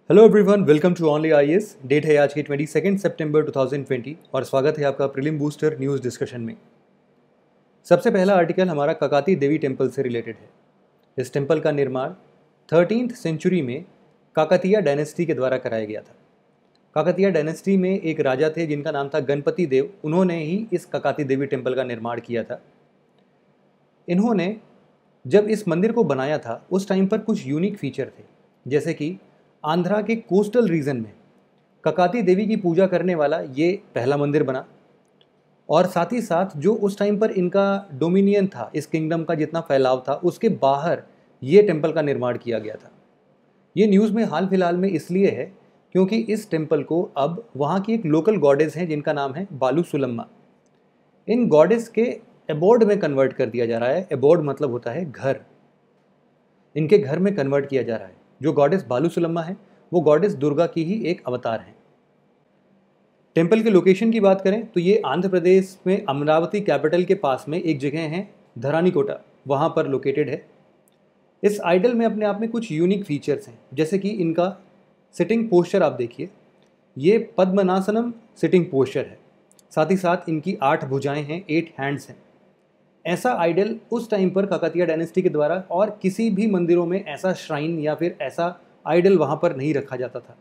Hello everyone, welcome to only IAS. Date है आज की 22 सितंबर 2020 और स्वागत है आपका प्रीलिम बूस्टर न्यूज़ डिस्कशन में। सबसे पहला आर्टिकल हमारा काकाती देवी टेम्पल से रिलेटेड है। इस टेम्पल का निर्माण 13th सेंचुरी में काकतीय डायनेस्टी के द्वारा कराया गया था। काकतीय डायनेस्टी में एक राजा थे जिनका नाम था गणपति देव। उन्होंने ही इस काकाती देवी टेम्पल का निर्माण किया था। इन्होंने जब इस मंदिर को बनाया था उस टाइम पर कुछ यूनिक फीचर थे, जैसे कि आंध्रा के कोस्टल रीजन में काकाती देवी की पूजा करने वाला ये पहला मंदिर बना, और साथ ही साथ जो उस टाइम पर इनका डोमिनियन था, इस किंगडम का जितना फैलाव था उसके बाहर ये टेम्पल का निर्माण किया गया था। ये न्यूज़ में हाल फिलहाल में इसलिए है क्योंकि इस टेम्पल को अब वहाँ की एक लोकल गॉडेस हैं जिनका नाम है बालू सुलम्मा। इन गॉडेस के एबोर्ड में कन्वर्ट कर दिया जा रहा है। एबोर्ड मतलब होता है घर। इनके घर में कन्वर्ट किया जा रहा है। जो गॉडेस बालू सुलम्मा है वो गॉडेस दुर्गा की ही एक अवतार है। टेम्पल के लोकेशन की बात करें तो ये आंध्र प्रदेश में अमरावती कैपिटल के पास में एक जगह है, धरानीकोटा, वहाँ पर लोकेटेड है। इस आइडल में अपने आप में कुछ यूनिक फीचर्स हैं, जैसे कि इनका सिटिंग पोस्चर आप देखिए, ये पद्मनासनम सिटिंग पोस्चर है। साथ ही साथ इनकी 8 भुजाएं हैं, 8 हैंड्स हैं। ऐसा आइडल उस टाइम पर काकतीय डायनेस्टी के द्वारा और किसी भी मंदिरों में ऐसा श्राइन या फिर ऐसा आइडल वहाँ पर नहीं रखा जाता था।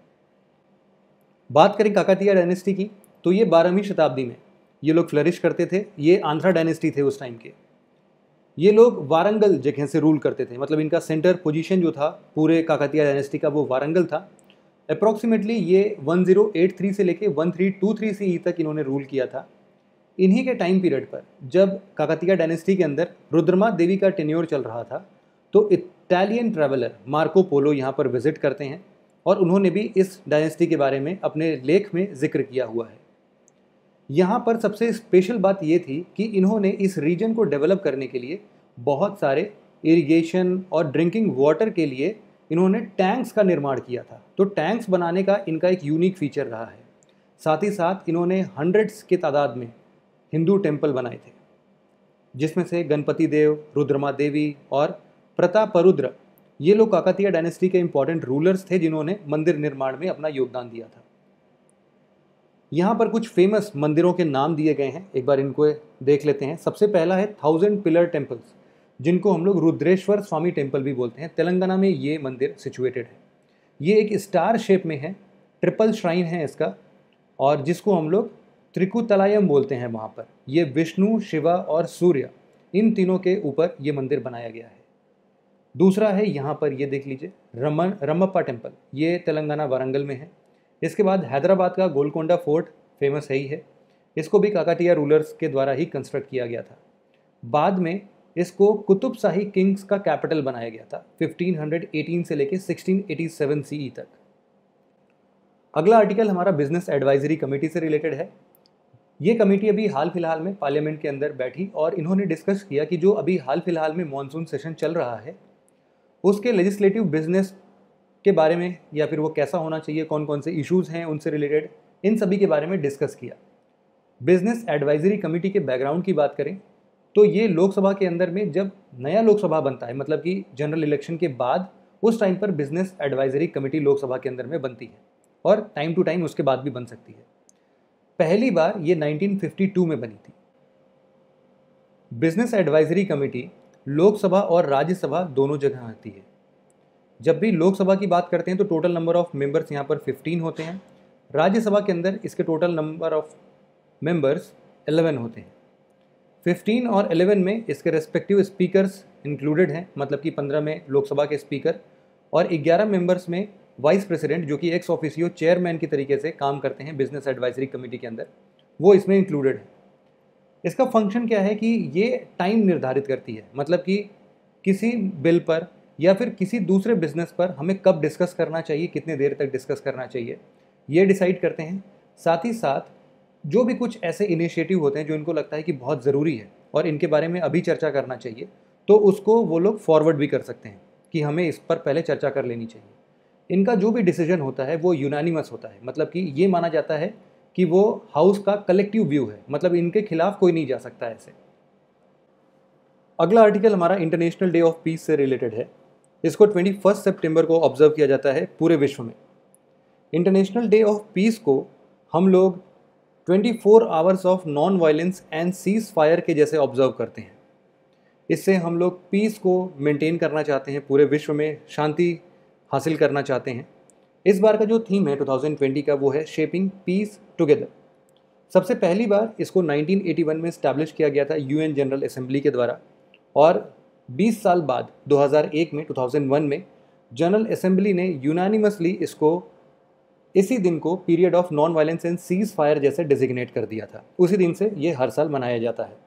बात करें काकतीय डायनेस्टी की तो ये 12वीं शताब्दी में ये लोग फ्लरिश करते थे। ये आंध्रा डायनेस्टी थे उस टाइम के। ये लोग वारंगल जगह से रूल करते थे, मतलब इनका सेंटर पोजीशन जो था पूरे काकतीय डायनेस्टी का वो वारंगल था। अप्रॉक्सीमेटली ये 1083 से लेके 1323 सी तक इन्होंने रूल किया था। इन्हीं के टाइम पीरियड पर जब काकतीय डायनेस्टी के अंदर रुद्रमा देवी का टेन्योर चल रहा था तो इटालियन ट्रैवलर मार्को पोलो यहाँ पर विजिट करते हैं और उन्होंने भी इस डायनेस्टी के बारे में अपने लेख में जिक्र किया हुआ है। यहाँ पर सबसे स्पेशल बात ये थी कि इन्होंने इस रीजन को डेवलप करने के लिए बहुत सारे इरिगेशन और ड्रिंकिंग वाटर के लिए इन्होंने टैंक्स का निर्माण किया था। तो टैंक्स बनाने का इनका एक यूनिक फीचर रहा है। साथ ही साथ इन्होंने हंड्रेड्स के तादाद में हिंदू टेम्पल बनाए थे, जिसमें से गणपति देव, रुद्रमा देवी और प्रतापरुद्र, ये लोग काकतीय डायनेस्टी के इंपॉर्टेंट रूलर्स थे जिन्होंने मंदिर निर्माण में अपना योगदान दिया था। यहाँ पर कुछ फेमस मंदिरों के नाम दिए गए हैं, एक बार इनको देख लेते हैं। सबसे पहला है 1000 पिलर टेम्पल्स, जिनको हम लोग रुद्रेश्वर स्वामी टेम्पल भी बोलते हैं। तेलंगाना में ये मंदिर सिचुएटेड है। ये एक स्टार शेप में है, ट्रिपल श्राइन है इसका, और जिसको हम लोग त्रिकुतलायम बोलते हैं। वहाँ पर ये विष्णु, शिवा और सूर्य, इन तीनों के ऊपर ये मंदिर बनाया गया है। दूसरा है यहाँ पर, ये देख लीजिए, रमप्पा टेम्पल, ये तेलंगाना वारंगल में है। इसके बाद हैदराबाद का गोलकोंडा फोर्ट फेमस है ही है। इसको भी काकतीय रूलर्स के द्वारा ही कंस्ट्रक्ट किया गया था। बाद में इसको कुतुब शाही किंग्स का कैपिटल बनाया गया था 1518 से लेके 1687 सीई तक। अगला आर्टिकल हमारा बिजनेस एडवाइजरी कमेटी से रिलेटेड है। ये कमेटी अभी हाल फिलहाल में पार्लियामेंट के अंदर बैठी और इन्होंने डिस्कस किया कि जो अभी हाल फिलहाल में मॉनसून सेशन चल रहा है उसके लेजिस्लेटिव बिजनेस के बारे में, या फिर वो कैसा होना चाहिए, कौन कौन से इश्यूज़ हैं उनसे रिलेटेड, इन सभी के बारे में डिस्कस किया। बिजनेस एडवाइजरी कमेटी के बैकग्राउंड की बात करें तो ये लोकसभा के अंदर में जब नया लोकसभा बनता है, मतलब कि जनरल इलेक्शन के बाद, उस टाइम पर बिजनेस एडवाइजरी कमेटी लोकसभा के अंदर में बनती है और टाइम टू टाइम उसके बाद भी बन सकती है। पहली बार ये 1952 में बनी थी। बिजनेस एडवाइजरी कमेटी लोकसभा और राज्यसभा दोनों जगह आती है। जब भी लोकसभा की बात करते हैं तो टोटल नंबर ऑफ मेंबर्स यहाँ पर 15 होते हैं। राज्यसभा के अंदर इसके टोटल नंबर ऑफ मेंबर्स 11 होते हैं। 15 और 11 में इसके रेस्पेक्टिव स्पीकर्स इंक्लूडेड हैं, मतलब कि 15 में लोकसभा के स्पीकर और 11 मेंबर्स में वाइस प्रेसिडेंट, जो कि एक्स ऑफिसियो चेयरमैन की तरीके से काम करते हैं बिजनेस एडवाइजरी कमेटी के अंदर, वो इसमें इंक्लूडेड है। इसका फंक्शन क्या है कि ये टाइम निर्धारित करती है, मतलब कि किसी बिल पर या फिर किसी दूसरे बिजनेस पर हमें कब डिस्कस करना चाहिए, कितने देर तक डिस्कस करना चाहिए, ये डिसाइड करते हैं। साथ ही साथ जो भी कुछ ऐसे इनिशिएटिव होते हैं जो इनको लगता है कि बहुत ज़रूरी है और इनके बारे में अभी चर्चा करना चाहिए, तो उसको वो लोग फॉरवर्ड भी कर सकते हैं कि हमें इस पर पहले चर्चा कर लेनी चाहिए। इनका जो भी डिसीजन होता है वो यूनानिमस होता है, मतलब कि ये माना जाता है कि वो हाउस का कलेक्टिव व्यू है, मतलब इनके खिलाफ कोई नहीं जा सकता ऐसे। अगला आर्टिकल हमारा इंटरनेशनल डे ऑफ पीस से रिलेटेड है। इसको 21 सितंबर को ऑब्जर्व किया जाता है पूरे विश्व में। इंटरनेशनल डे ऑफ पीस को हम लोग 24 hours of non violence and cease fire के जैसे ऑब्जर्व करते हैं। इससे हम लोग पीस को मेंटेन करना चाहते हैं, पूरे विश्व में शांति हासिल करना चाहते हैं। इस बार का जो थीम है 2020 का वो है शेपिंग पीस टुगेदर। सबसे पहली बार इसको 1981 में इस्टेब्लिश किया गया था यूएन जनरल असेंबली के द्वारा, और 20 साल बाद 2001 में 2001 में जनरल असेंबली ने यूनानिमसली इसको इसी दिन को period of non violence and cease fire जैसे डिजिग्नेट कर दिया था। उसी दिन से ये हर साल मनाया जाता है।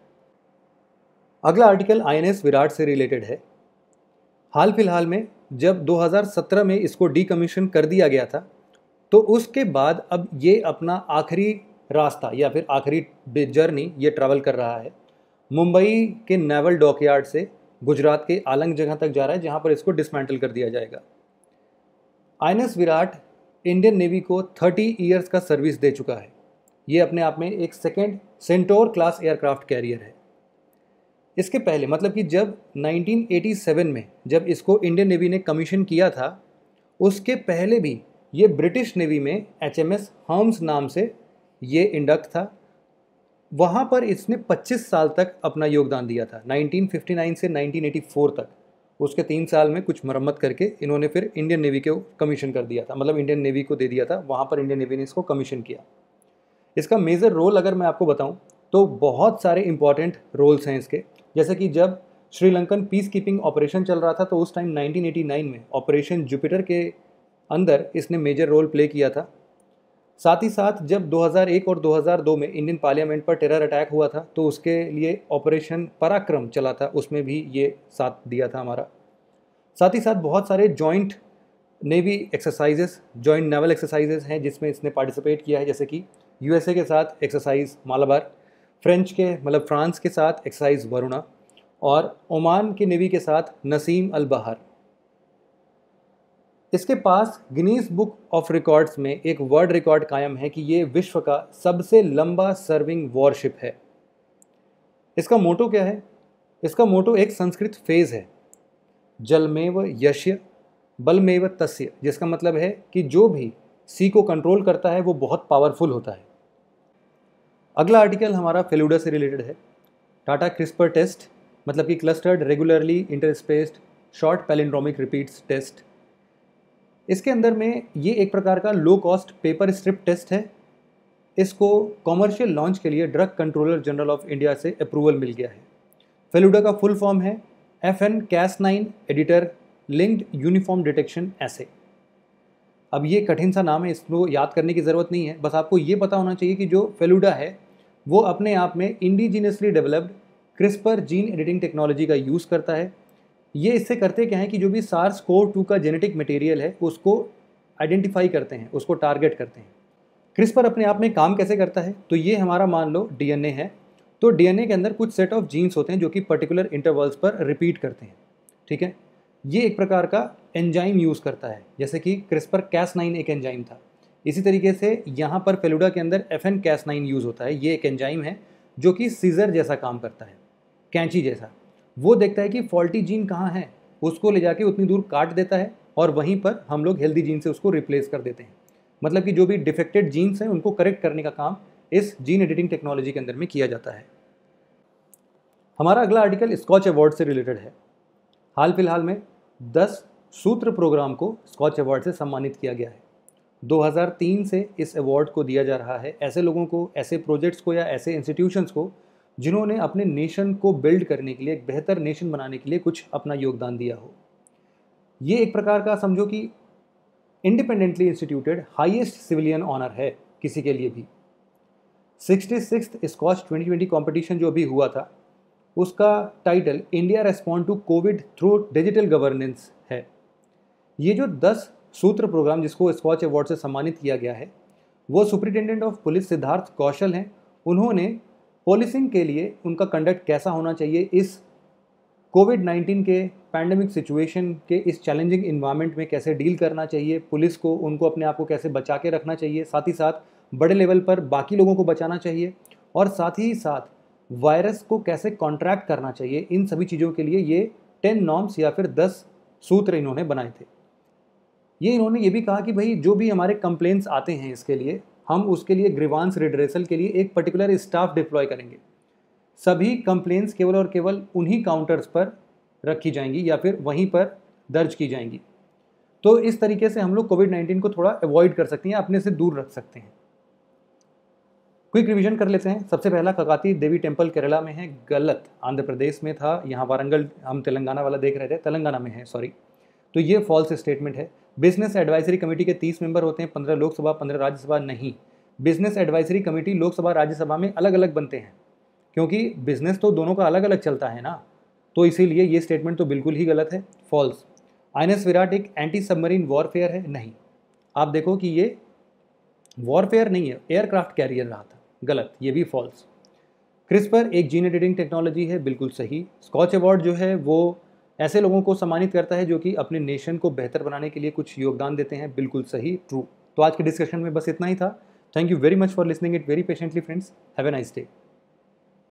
अगला आर्टिकल आईएनएस विराट से रिलेटेड है। हाल फिलहाल में जब 2017 में इसको डीकमीशन कर दिया गया था, तो उसके बाद अब ये अपना आखिरी रास्ता या फिर आखिरी जर्नी ये ट्रैवल कर रहा है। मुंबई के नेवल डॉकयार्ड से गुजरात के आलंग जगह तक जा रहा है, जहां पर इसको डिसमेंटल कर दिया जाएगा। आईएनएस विराट इंडियन नेवी को 30 ईयर्स का सर्विस दे चुका है। ये अपने आप में एक second Centaur class aircraft carrier है। इसके पहले मतलब कि जब 1987 में जब इसको इंडियन नेवी ने कमीशन किया था, उसके पहले भी ये ब्रिटिश नेवी में HMS हर्म्स नाम से ये इंडक्ट था। वहाँ पर इसने 25 साल तक अपना योगदान दिया था, 1959 से 1984 तक। उसके 3 साल में कुछ मरम्मत करके इन्होंने फिर इंडियन नेवी को कमीशन कर दिया था, मतलब इंडियन नेवी को दे दिया था, वहाँ पर इंडियन नेवी ने इसको कमीशन किया। इसका मेजर रोल अगर मैं आपको बताऊँ तो बहुत सारे इंपॉर्टेंट रोल्स हैं इसके। जैसे कि जब श्रीलंकन पीस कीपिंग ऑपरेशन चल रहा था, तो उस टाइम 1989 में ऑपरेशन जुपिटर के अंदर इसने मेजर रोल प्ले किया था। साथ ही साथ जब 2001 और 2002 में इंडियन पार्लियामेंट पर टेरर अटैक हुआ था, तो उसके लिए ऑपरेशन पराक्रम चला था, उसमें भी ये साथ दिया था हमारा। साथ ही साथ बहुत सारे joint navy exercises, joint naval exercises हैं जिसमें इसने पार्टिसिपेट किया है, जैसे कि यूएसए के साथ एक्सरसाइज मालाबार, फ्रेंच के मतलब फ्रांस के साथ एक्सरसाइज वरुणा, और ओमान के नेवी के साथ नसीम अल बहार। इसके पास गिनीज बुक ऑफ रिकॉर्ड्स में एक वर्ल्ड रिकॉर्ड कायम है कि ये विश्व का सबसे लंबा सर्विंग वॉरशिप है। इसका मोटो क्या है? इसका मोटो एक संस्कृत फेज है, जलमेव यश्य बलमेव तस्य, जिसका मतलब है कि जो भी सी को कंट्रोल करता है वो बहुत पावरफुल होता है। अगला आर्टिकल हमारा फेलुडा से रिलेटेड है। टाटा क्रिस्पर टेस्ट मतलब कि clustered regularly interspaced short palindromic repeats test. इसके अंदर में ये एक प्रकार का low cost paper strip test है। इसको कॉमर्शियल लॉन्च के लिए drug controller general of India से अप्रूवल मिल गया है। फेलुडा का फुल फॉर्म है FN Cas9 editor linked uniform detection assay. अब ये कठिन सा नाम है, इसको याद करने की ज़रूरत नहीं है, बस आपको ये पता होना चाहिए कि जो फेलुडा है वो अपने आप में indigenously developed CRISPR gene editing technology का यूज़ करता है। ये इससे करते क्या है कि जो भी SARS-CoV-2 का जेनेटिक मटेरियल है उसको आइडेंटिफाई करते हैं, उसको टारगेट करते हैं। क्रिस्पर अपने आप में काम कैसे करता है? तो ये हमारा मान लो DNA है, तो DNA के अंदर कुछ सेट ऑफ जीन्स होते हैं जो कि पर्टिकुलर इंटरवल्स पर रिपीट करते हैं, ठीक है। ये एक प्रकार का एंजाइम यूज़ करता है, जैसे कि क्रिस्पर Cas9 एक एंजाइम था। इसी तरीके से यहाँ पर फेलुडा के अंदर FN Cas9 यूज़ होता है। ये एक एंजाइम है जो कि सीजर जैसा काम करता है, कैंची जैसा। वो देखता है कि फॉल्टी जीन कहाँ है, उसको ले जाके उतनी दूर काट देता है और वहीं पर हम लोग हेल्दी जीन से उसको रिप्लेस कर देते हैं। मतलब कि जो भी डिफेक्टेड जीन्स हैं उनको करेक्ट करने का काम इस जीन एडिटिंग टेक्नोलॉजी के अंदर में किया जाता है। हमारा अगला आर्टिकल स्कॉच अवार्ड से रिलेटेड है। हाल फिलहाल में 10 सूत्र प्रोग्राम को स्कॉच अवार्ड से सम्मानित किया गया है। 2003 से इस अवार्ड को दिया जा रहा है ऐसे लोगों को, ऐसे प्रोजेक्ट्स को या ऐसे इंस्टीट्यूशंस को जिन्होंने अपने नेशन को बिल्ड करने के लिए, एक बेहतर नेशन बनाने के लिए कुछ अपना योगदान दिया हो। ये एक प्रकार का समझो कि independently instituted highest civilian honour है किसी के लिए भी। 66th स्कॉच 2020 कॉम्पिटिशन जो अभी हुआ था उसका title India respond to COVID through digital governance है। ये जो 10 सूत्र प्रोग्राम जिसको स्कॉच अवार्ड से सम्मानित किया गया है वो superintendent of police Siddharth Kaushal हैं। उन्होंने पुलिसिंग के लिए उनका कंडक्ट कैसा होना चाहिए, इस कोविड-19 के पैंडेमिक सिचुएशन के इस चैलेंजिंग इन्वायरमेंट में कैसे डील करना चाहिए, पुलिस को उनको अपने आप को कैसे बचा के रखना चाहिए, साथ ही साथ बड़े लेवल पर बाकी लोगों को बचाना चाहिए, और साथ ही साथ वायरस को कैसे कॉन्ट्रैक्ट करना चाहिए। इन सभी चीज़ों के लिए ये 10 नॉर्म्स या फिर 10 सूत्र इन्होंने बनाए थे। ये इन्होंने ये भी कहा कि भाई जो भी हमारे कंप्लेंट्स आते हैं इसके लिए हम उसके लिए ग्रीवांस रिड्रेसल के लिए एक पर्टिकुलर स्टाफ डिप्लॉय करेंगे। सभी कंप्लेंट्स केवल और केवल उन्हीं काउंटर्स पर रखी जाएंगी या फिर वहीं पर दर्ज की जाएंगी। तो इस तरीके से हम लोग कोविड-19 को थोड़ा अवॉइड कर सकते हैं, अपने से दूर रख सकते हैं। क्विक रिवीजन कर लेते हैं। सबसे पहला ककाती देवी टेम्पल केरला में है, गलत। आंध्र प्रदेश में था, यहाँ वारंगल हम तेलंगाना वाला देख रहे थे, तेलंगाना में है, सॉरी। तो ये फॉल्स स्टेटमेंट है। बिजनेस एडवाइजरी कमेटी के 30 मेंबर होते हैं, 15 लोकसभा 15 राज्यसभा। नहीं, business advisory committee Lok Sabha Rajya Sabha में अलग अलग बनते हैं, क्योंकि बिजनेस तो दोनों का अलग अलग चलता है ना, तो इसीलिए ये स्टेटमेंट तो बिल्कुल ही गलत है, फॉल्स। INS विराट एक एंटी सबमरीन वॉरफेयर है, नहीं। आप देखो कि ये वॉरफेयर नहीं है, एयरक्राफ्ट कैरियर रहा था, गलत, ये भी फॉल्स। क्रिस्पर एक जीन एडिटिंग टेक्नोलॉजी है, बिल्कुल सही। स्कॉच अवार्ड जो है वो ऐसे लोगों को सम्मानित करता है जो कि अपने नेशन को बेहतर बनाने के लिए कुछ योगदान देते हैं, बिल्कुल सही, ट्रू। तो आज के डिस्कशन में बस इतना ही था। Thank you very much for listening it very patiently friends. Have a nice day.